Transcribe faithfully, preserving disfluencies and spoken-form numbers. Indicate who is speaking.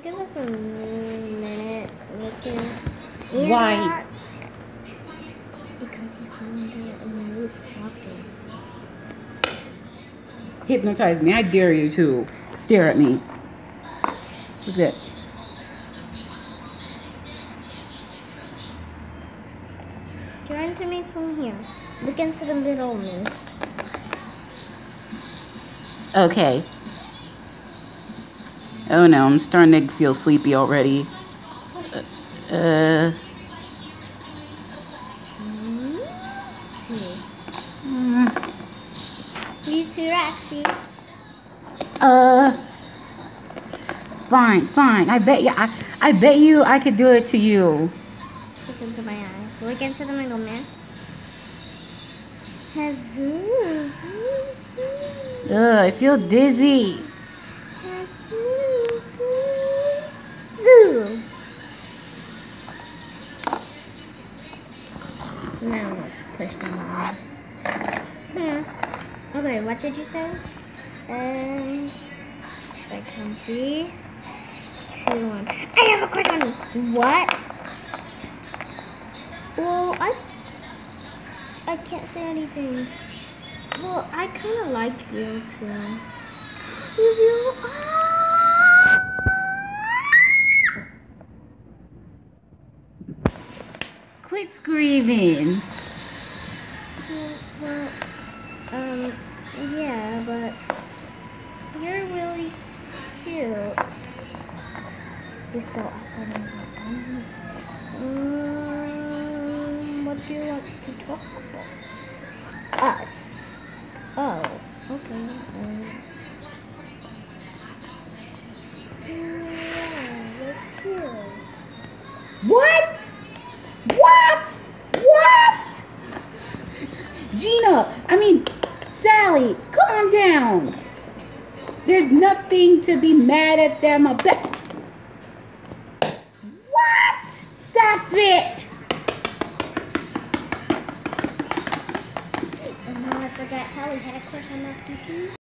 Speaker 1: give us a minute. We can.
Speaker 2: Why?
Speaker 1: That. Because he found it and he was talking.
Speaker 2: Hypnotize me. I dare you to stare at me. Look at that.
Speaker 1: Turn to me from here. Look into the middle of me.
Speaker 2: Okay. Oh no, I'm starting to feel sleepy already. Uh. uh
Speaker 1: See.
Speaker 2: mm,
Speaker 1: You too, Roxy.
Speaker 2: uh. Fine, fine. I bet you. I, I bet you I could do it to you.
Speaker 1: Look into my eyes. Look into the middle, man. Jesus.
Speaker 2: Ugh, I feel dizzy.
Speaker 1: Now let's push them on. Hmm. Okay, what did you say? Um, should I count three, two, one? I have a question. What? Well, I I can't say anything. Well, I kind of like you too. You do? Ah!
Speaker 2: Quit screaming.
Speaker 1: Well, um, yeah, but you're really cute. This is so awkward. Um, what do you like to talk about? Us. Oh, okay. Um, yeah, we're cute.
Speaker 2: What? What? What? Gina, I mean, Sally, calm down. There's nothing to be mad at them about. What? That's it.
Speaker 1: And now I forgot Sally had a crush on my computer.